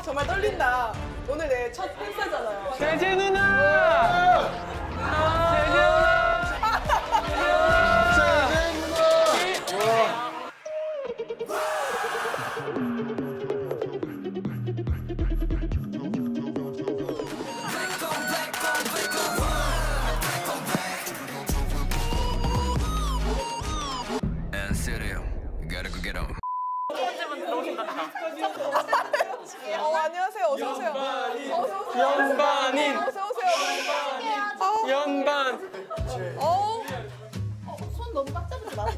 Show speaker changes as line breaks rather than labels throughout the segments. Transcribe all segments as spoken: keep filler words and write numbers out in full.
정말 떨린다. 오늘 내 첫 행사잖아요.
제재 누나! 제재 누나! 제재 누나!
어, 안녕하세요. 어서 오세요. 어서 오세요.
연반인.
어서 오세요. 어.
연반.
어.
손 너무 꽉 잡지 마.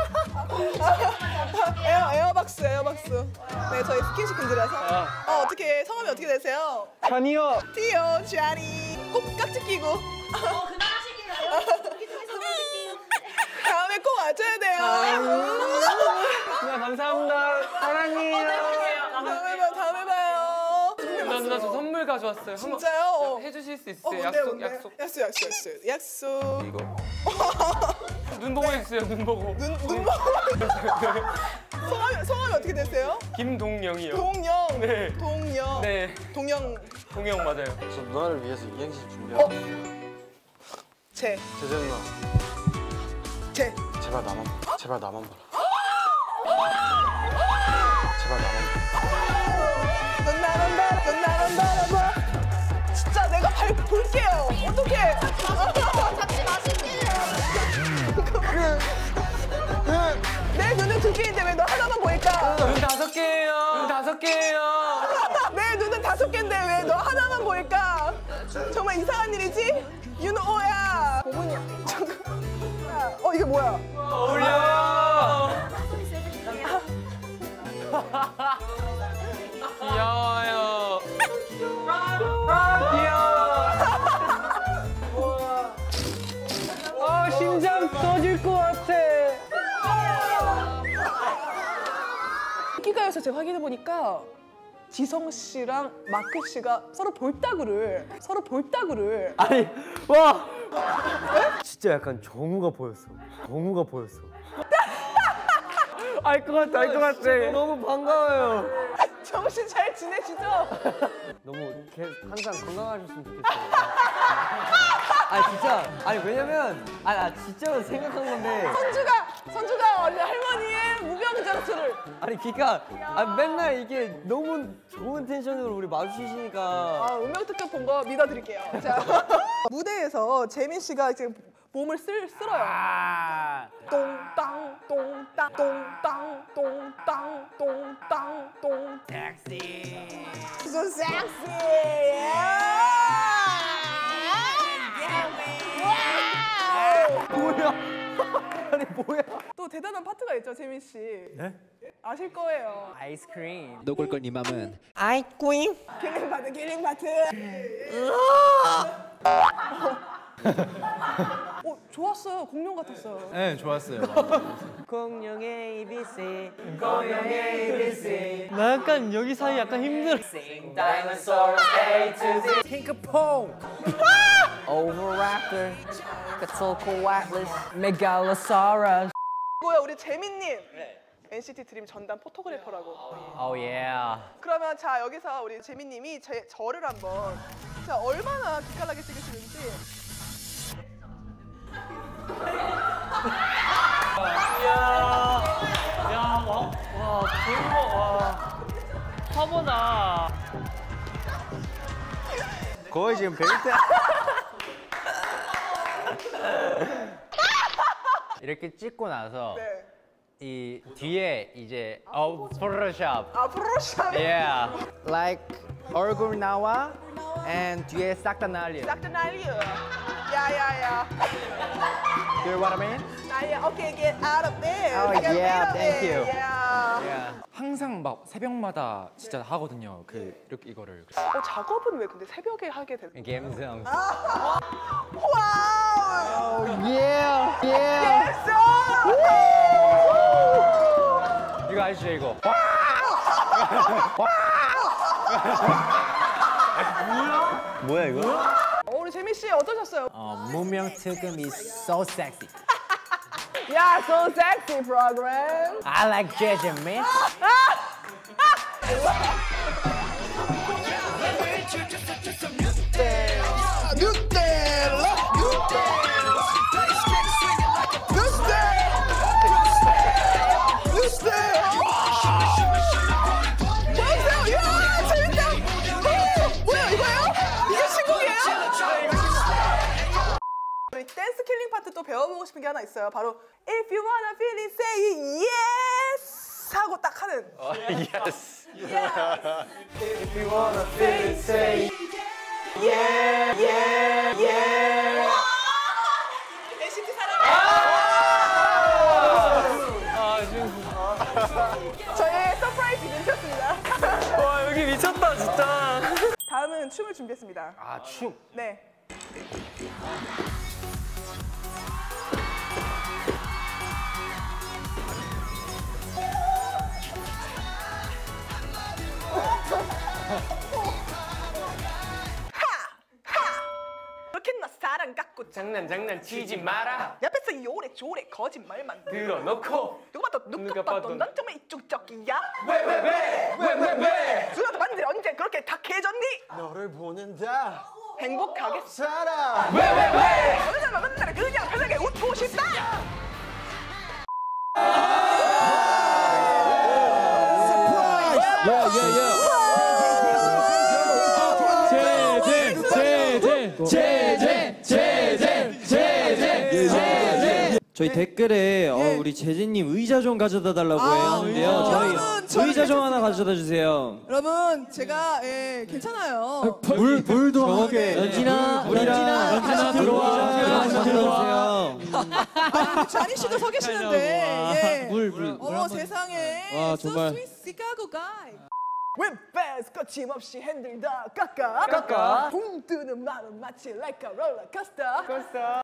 에어 에어박스 에어박스. 네, 저희 스킨십 분들이라서. 어, 어떻게 성함이 어떻게 되세요?
찬이요.
티오 쥐아리. 꼭 깍지 끼고.
어, 그만하시게요.
다음에 꼭 와줘야 돼요.
누나 감사합니다. 사랑해요.
다음에 봐요. 다음에 봐요.
누나 누나 저 선물 가져왔어요.
진짜요?
한번 해주실 수
어,
있어요?
뭔데,
약속
뭔데?
약속.
약속 약속 약속 약속.
이거. 눈 보고 해주세요. 눈 보고.
눈, 눈 보고. 성함이, 성함이 어떻게 되세요?
김동영이요.
동영.
네.
동영.
네.
동영.
동영 맞아요.
저 누나를 위해서 이행시 준비하고.
어? 제.
제재 누나.
제.
제발 나만 봐. 제발 나만 봐라. 제발 나만 봐.
넌 나만 바라. 넌 나만 바라봐. 진짜 내가 발 볼게요. 어떡해.
잡지 마실게요.
내 눈은 두 개인데 왜 너 하나만 보일까?
눈 다섯 개예요. 눈 다섯 개예요.
내 눈은 다섯 개인데 왜 너 하나만 보일까? 정말 이상한 일이지? 윤호야. 고문이야. 잠깐. 어, 이게 뭐야?
어울려요. 귀여워요. 귀여워. 아, 심장 터질 것 같아.
인기가요에서 제가 확인해 보니까 지성 씨랑 마크 씨가 서로 볼따구를 서로 볼따구를
아니 와 진짜 약간 정우가 보였어. 정우가 보였어. 알 것 같아, 알 것 같아. 너무 반가워요.
정신 잘 지내시죠?
너무 개, 항상 건강하셨으면 좋겠어요. 아니 진짜 아니 왜냐면 아니 나 진짜로 생각한 건데
선주가 선주가 원래 할머니의 무병장수를
아니 그니까 아, 맨날 이게 너무 좋은 텐션으로 우리 마주치시니까
아, 운명특급 본 거 믿어드릴게요. 자 무대에서 재민 씨가 지금 몸을 쓸 쓸어요.
아
똥땅 똥땅 똥땅 똥땅 똥땅 똥.
섹시.
So sexy.
뭐야? 아니 뭐야?
또 대단한 파트가 있죠, 재민 씨.
네?
아실 거예요.
아이스크림.
너 꿀꿀 네 맘은
아이스크림.
킬링 파트, 킬링 파트. 어, 좋았어요. 공룡 같았어요.
네 좋았어요.
공룡의 에이비씨. 공룡의 에이비씨. 나 약간 여기 사이 약간 힘들어. Sing dinosaur A to Z. 핑크퐁. Oviraptor. Quetzalcoatlus. Megalosaurus.
뭐야, 우리 재민님. 엔시티 드림 전담 포토그래퍼라고.
Oh yeah.
그러면 자, 여기서 우리 재민님이 제, 저를 한번 자, 얼마나 기깔나게 찍으시는지.
이야. 야, 와, 와, 대박, 와. 화보다.
거의 지금 벨트. 이렇게 찍고 나서
네.
이 뒤에 이제 어 포토샵.
아, 프로샵.
Yeah. Like 얼굴 나와 and 뒤에 싹 다 날려.
싹 다 날려. 야야야.
You know what I mean?
날려. Okay, get out of there.
Oh,
Get
yeah,
rid of
thank
it.
you.
Yeah.
Yeah.
항상 막 새벽마다 진짜 하거든요. 그 이렇게 이거를.
어, 작업은 왜 근데 새벽에 하게 됐어?
감성.
와우.
Yeah. Yeah.
됐어.
이거 아시죠 이거? 뭐야? 뭐야 이거?
어, 우리 재민 씨 어떠셨어요?
어, 무명 특급 is so sexy.
야, so sexy program.
I like J J man.
배워보고 싶은 게 하나 있어요. 바로 If you wanna feel it, say yes 하고 딱 하는.
예스.
If you wanna feel it, say yeah, yeah, yeah. 엔시티 사랑해.
아 지금.
저의 서프라이즈 이벤트였습니다.
와 여기 미쳤다 진짜.
다음은 춤을 준비했습니다.
아 춤.
네. 그렇게 나 사랑 갖고
장난 장난 치지 마라.
옆에서 요래조래 거짓말만
들어놓고.
누가 봐도 누가
누가
봐도
봐도
넌 정말 이쪽적이야.
왜 왜 왜 왜 왜 왜?
누가 봤는데 언제 그렇게 탁해졌니?
너를 보낸다.
행복하게
살아.
왜 왜 왜?
어느 사람 맨날 그냥 편하게 웃고 싶다.
저희 댓글에 어, 우리 재진님 의자 좀 가져다 달라고 했는데요.
여러분,
저희
저는
의자 좀 하나 가져다 주세요.
여러분 제가 예, 괜찮아요.
물 물도 함께. 연진아, 연진아, 연진아 들어와. 들어와.
자니 씨도 서 계시는데. 예.
물 물.
어머 세상에.
와, 정말.
So sweet Chicago guy. 왼배스 거침없이 핸들 다 깎아
깎아.
붕 뜨는 마음 마치 like a roller coaster.